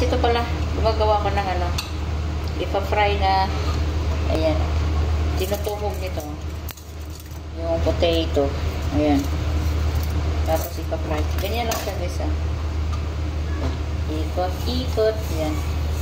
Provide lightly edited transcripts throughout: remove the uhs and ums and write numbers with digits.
ito pala. Gumagawa ko ng ano. Ipa-fry na. Ayan. Tinutuhog nito. Yung potato. Ayan. Tapos ipa-fry. Ganyan lang siya guys. Ikot, ikot. Ayan.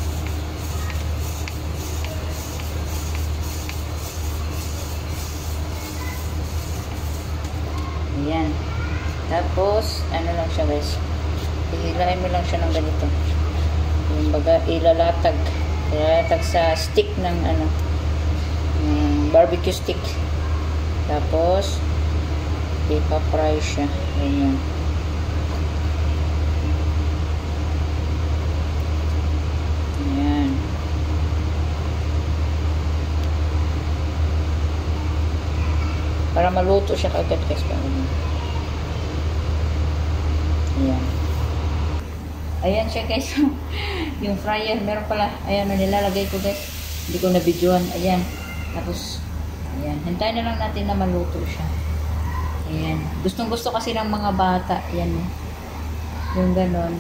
Ayan. Tapos, ano lang siya guys. Hihilain mo lang siya ng ganito. Yung baga, ilalatag. Ilalatag sa stick ng ano. Barbecue stick. Tapos, ipa-fry siya. Ayan. Ayan. Para maluto siya kagad guys. Ayan. Ayan siya guys. Yung fryer, meron pala. Ayan, nilalagay ko guys. Hindi ko na-videoan. Ayan. Tapos, ayan. Hintayin na lang natin na maluto siya. Ayan. Gustong gusto kasi ng mga bata. Ayan. Yung ganon.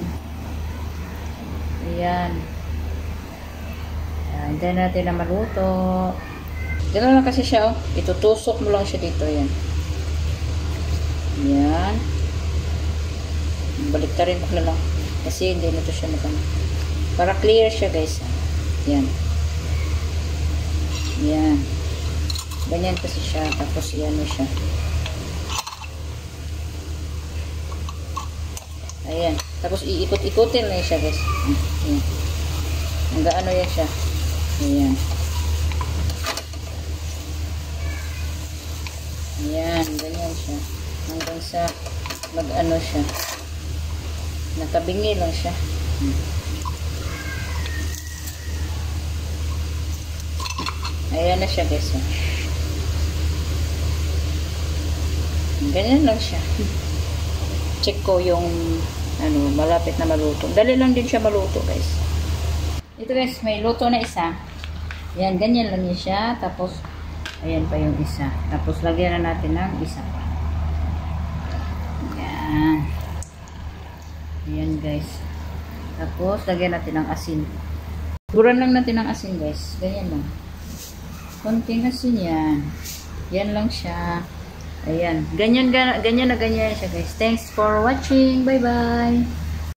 Ayan. Ayan. Hintayin natin na maluto. Ganon lang kasi siya, oh. Itutusok mo lang siya dito. Ayan. Ayan. Balik ta rin ko na lang. Kasi hindi na ito siya magano. Para clear siya guys. Yan. Yan. Ganyan kasi siya. Tapos yan na siya. Ayan. Tapos iikot-ikutin na siya guys. Ayan. Hanggang ano yan siya. Ayan. Ayan. Ganyan siya. Hanggang sa mag-ano siya. Nakabingi lang siya. Ayan na siya guys. Ganyan lang siya. Check ko yung ano, malapit na maluto. Dali lang din siya maluto guys. Ito guys, may luto na isa. Ayan, ganyan lang siya. Tapos, ayan pa yung isa. Tapos, lagyan na natin ng isa pa. Ayan. Ayan guys. Tapos, lagyan natin ng asin. Buran lang natin ng asin guys. Ganyan lang. Konting asin yan. Yan lang siya. Ayan. Ganyan na ganyan siya guys. Thanks for watching. Bye bye.